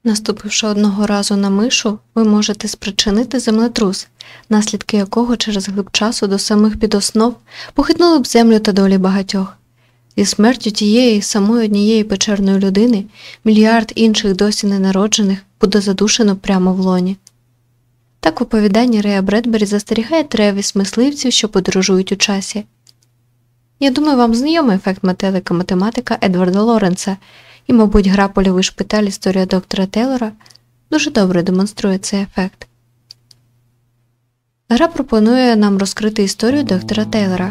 Наступивши одного разу на мишу, ви можете спричинити землетрус, наслідки якого через глиб часу до самих підоснов похитнули б землю та долі багатьох. Зі смертю тієї самої однієї печерної людини мільярд інших досі ненароджених буде задушено прямо в лоні. Так в оповіданні Рея Бредбері застерігає Тревіс мисливців, що подорожують у часі. Я думаю, вам знайомий ефект метелика-математика Едварда Лоренса, і, мабуть, гра «Польовий шпиталь. Історія доктора Тейлора» дуже добре демонструє цей ефект. Гра пропонує нам розкрити історію доктора Тейлора.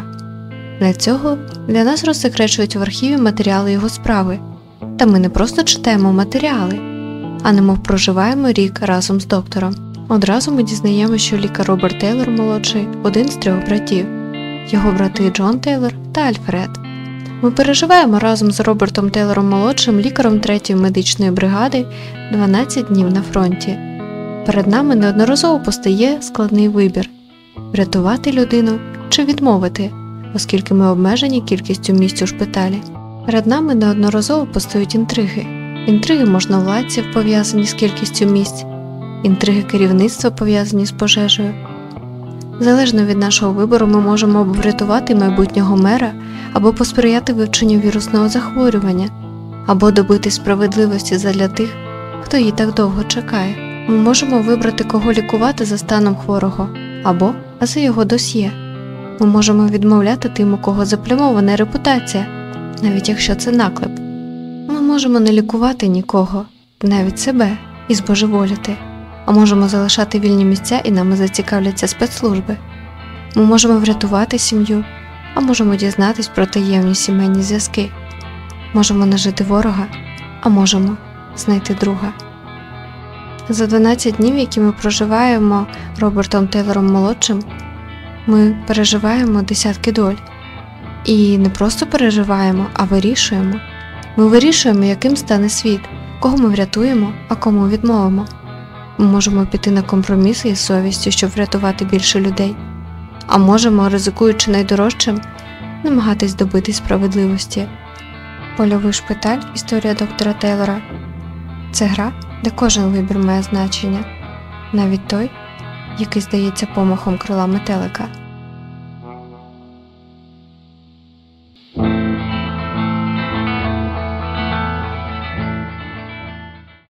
Для нас розсекречують в архіві матеріали його справи. Та ми не просто читаємо матеріали, а немов проживаємо рік разом з доктором. Одразу ми дізнаємося, що лікар Роберт Тейлор-молодший – один з 3 братів. Його брати Джон Тейлор та Альфред. Ми переживаємо разом з Робертом Тейлором-молодшим, лікаром 3-ї медичної бригади, 12 днів на фронті. Перед нами неодноразово постає складний вибір – врятувати людину чи відмовити, оскільки ми обмежені кількістю місць у шпиталі. Перед нами неодноразово постають інтриги. Інтриги можновладців, пов'язані з кількістю місць, інтриги керівництва, пов'язані з пожежею. Залежно від нашого вибору ми можемо або врятувати майбутнього мера, або посприяти вивченню вірусного захворювання, або добитись справедливості задля тих, хто її так довго чекає. Ми можемо вибрати, кого лікувати за станом хворого, або за його досьє. Ми можемо відмовляти тим, у кого заплямована репутація, навіть якщо це наклеп. Ми можемо не лікувати нікого, навіть себе, і збожеволіти. А можемо залишати вільні місця, і нами зацікавляться спецслужби. Ми можемо врятувати сім'ю, а можемо дізнатись про таємні сімейні зв'язки. Можемо нажити ворога, а можемо знайти друга. За 12 днів, які ми проживаємо Робертом Тейлором-молодшим, ми переживаємо десятки доль. І не просто переживаємо, а вирішуємо. Ми вирішуємо, яким стане світ, кого ми врятуємо, а кому відмовимо. Ми можемо піти на компроміси із совістю, щоб врятувати більше людей. А можемо, ризикуючи найдорожчим, намагатись добитись справедливості. «Польовий шпиталь. Історія доктора Тейлора» – це гра, де кожен вибір має значення, навіть той, який здається помахом крила метелика.